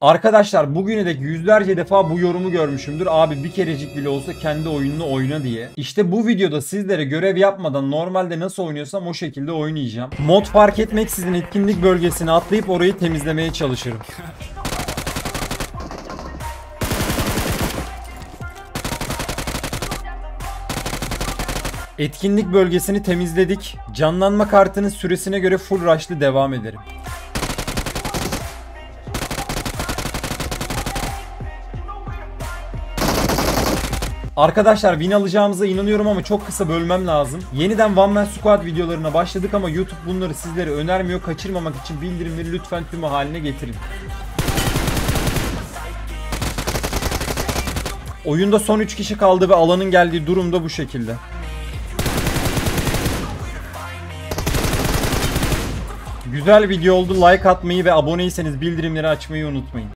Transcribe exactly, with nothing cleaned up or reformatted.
Arkadaşlar bugüne dek yüzlerce defa bu yorumu görmüşümdür. Abi bir kerecik bile olsa kendi oyununu oyna diye. İşte bu videoda sizlere görev yapmadan normalde nasıl oynuyorsam o şekilde oynayacağım. Mod fark etmeksizin etkinlik bölgesine atlayıp orayı temizlemeye çalışırım. Etkinlik bölgesini temizledik. Canlanma kartının süresine göre full rush'lı devam ederim. Arkadaşlar win alacağımıza inanıyorum ama çok kısa bölmem lazım. Yeniden One Man Squad videolarına başladık ama YouTube bunları sizlere önermiyor. Kaçırmamak için bildirimleri lütfen tümü haline getirin. Oyunda son üç kişi kaldı ve alanın geldiği durum da bu şekilde. Güzel video oldu. Like atmayı ve aboneyseniz bildirimleri açmayı unutmayın.